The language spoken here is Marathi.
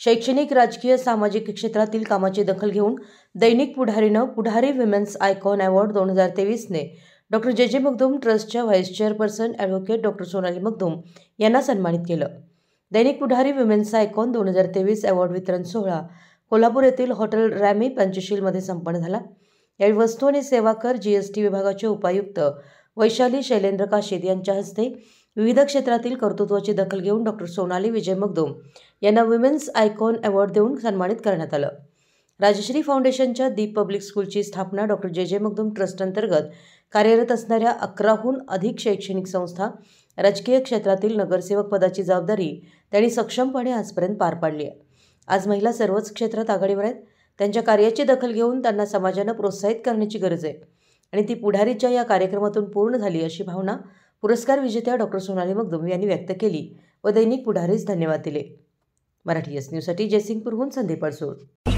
शैक्षणिक, राजकीय, सामाजिक क्षेत्रातील कामाची दखल घेऊन दैनिक पुढारीनं पुढारी विमेन्स आयकॉन अवॉर्ड 2023ने डॉक्टर जे मगदूम ट्रस्टच्या vice chairperson advocate doctor Sonali Magdum यांना सन्मानित केलं। दैनिक पुढारी विमेन्स आयकॉन 2023 अवॉर्ड वितरण सोहळा कोल्हापूर येथील हॉटेल रॅमी पंचशीलमध्ये संपन्न झाला। यावेळी वस्तू आणि सेवा कर GST विभागाचे उपायुक्त वैशाली शैलेंद्र काशीद यांच्या हस्ते विविध क्षेत्रातील कर्तृत्वाची दखल घेऊन डॉक्टर सोनाली विजय मगदूम यांना विमेन्स आयकॉन अवॉर्ड देऊन सन्मानित करण्यात आलं। राजश्री फाउंडेशनच्या दीप पब्लिक स्कूलची स्थापना डॉक्टर जे मगदूम ट्रस्ट अंतर्गत कार्यरत असणाऱ्या 11हून अधिक शैक्षणिक संस्था, राजकीय क्षेत्रातील नगरसेवक पदाची जबाबदारी त्यांनी सक्षमपणे आजपर्यंत पार पाडली आहे। आज महिला सर्वच क्षेत्रात आघाडीवर आहेत। त्यांच्या कार्याची दखल घेऊन त्यांना समाजानं प्रोत्साहित करण्याची गरज आहे आणि ती पुढारीच्या या कार्यक्रमातून पूर्ण झाली अशी भावना पुरस्कार विजेत्या डॉक्टर सोनाली मगदूम यांनी व्यक्त केली व दैनिक पुढारीस धन्यवाद दिले। मराठी एस न्यूजसाठी जयसिंगपूरहून संदीप अडसूळ।